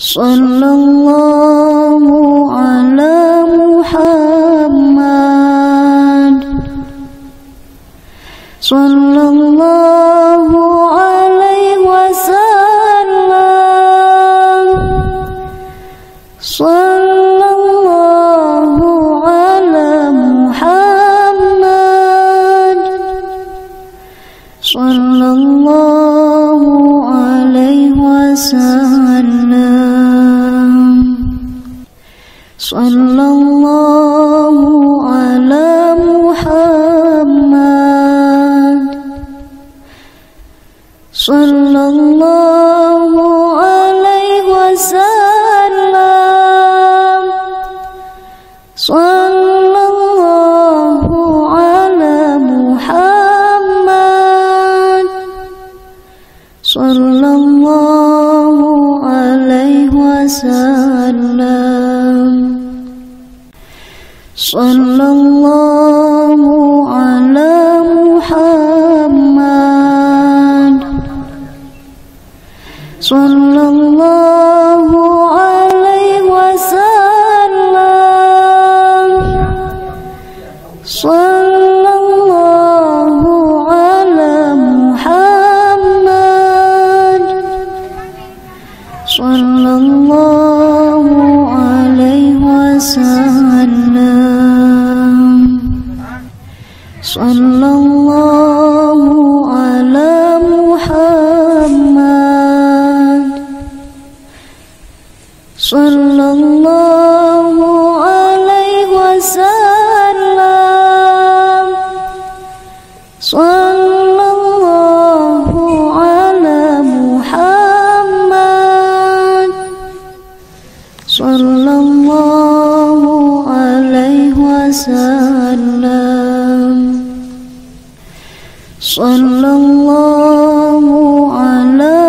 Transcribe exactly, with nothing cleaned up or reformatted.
Sallallahu ala Muhammad. Sallallahu alaihi wasallam. Sallallahu ala Muhammad. Sallallahu alaihi wasallam. Sallallahu ala Muhammad. Sallallahu alaihi wasallam. Sallallahu ala Muhammad. Sallallahu alaihi wasallam. Sallallahu ala Muhammad. Sallallahu alaihi wasallam. Sallallahu ala Muhammad. Sallallahu alaihi wasallam. Sallallahu ala Muhammad. Sallallahu alaihi wasallam. Sallallahu ala Muhammad. Sallallahu alaihi wasallam. Sallallahu ala